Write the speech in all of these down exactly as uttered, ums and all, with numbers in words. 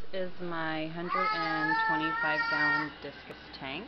is my one hundred twenty-five gallon discus tank.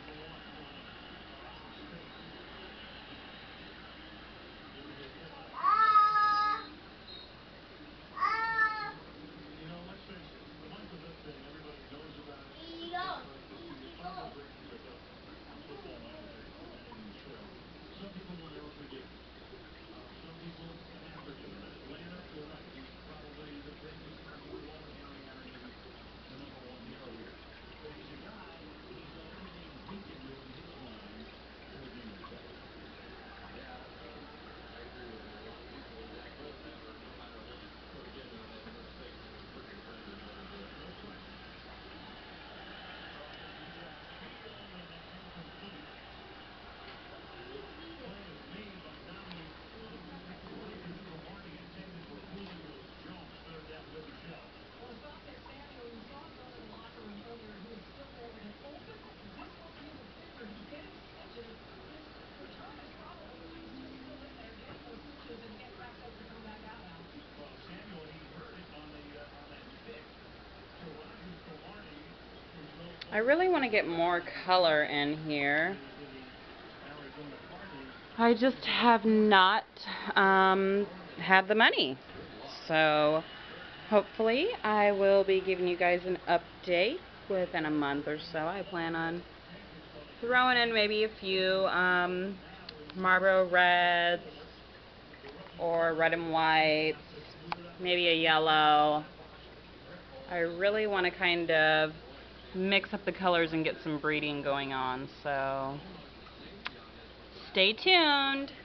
I really want to get more color in here. I just have not um, had the money. So hopefully I will be giving you guys an update within a month or so. I plan on throwing in maybe a few um, Marlboro Reds or red and whites, maybe a yellow. I really want to kind of mix up the colors and get some breeding going on, so stay tuned.